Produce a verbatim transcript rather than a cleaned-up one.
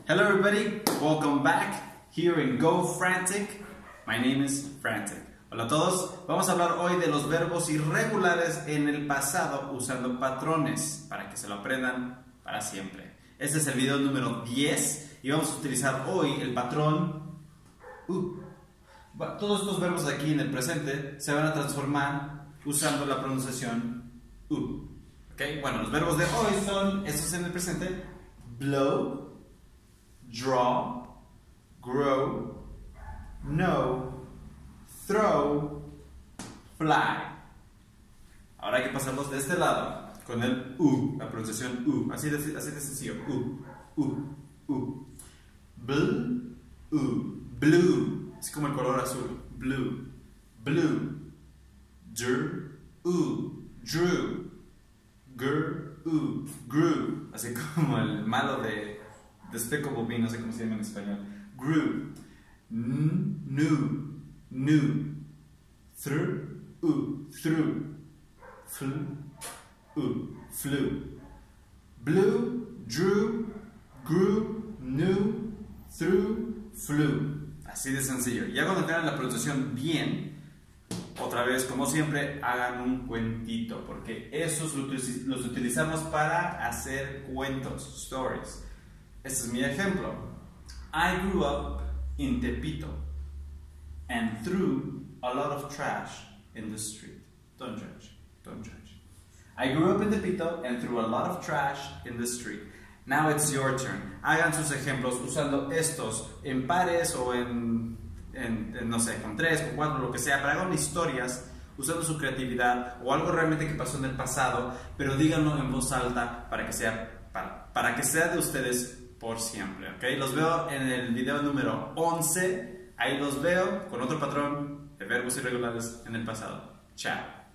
Hello everybody, welcome back here in Go Frantic. My name is Frantic. Hola a todos, vamos a hablar hoy de los verbos irregulares en el pasado usando patrones para que se lo aprendan para siempre. Este es el video número diez y vamos a utilizar hoy el patrón uh. Todos estos verbos aquí en el presente se van a transformar usando la pronunciación uh. ¿Okay? Bueno, los verbos de hoy son estos en el presente: blow, draw, grow, know, throw, fly. Ahora hay que pasarlos de este lado con el U, la pronunciación U, así de, así de sencillo. U, U, U. Bl, U, blue, así como el color azul. Blue, blue. Dr, U, drew. Gr, U, grew, así como el malo de Despicable Me, no sé cómo se llama en español. Grew. N, new, new. Through, U, through. Fl, U, flew. Blue, drew, grew, knew, through, flew. Así de sencillo. Ya cuando tengan la pronunciación bien, otra vez, como siempre, hagan un cuentito, porque esos los utilizamos para hacer cuentos, stories. Este es mi ejemplo. I grew up in Tepito and threw a lot of trash in the street. Don't judge, don't judge. I grew up in Tepito and threw a lot of trash in the street. Now it's your turn. Hagan sus ejemplos usando estos en pares o en, en, en no sé, con tres, con cuatro, lo que sea, pero hagan historias usando su creatividad o algo realmente que pasó en el pasado, pero díganlo en voz alta para que sea, para, para que sea de ustedes por siempre, ¿ok? Los veo en el video número once. Ahí los veo con otro patrón de verbos irregulares en el pasado. Chao.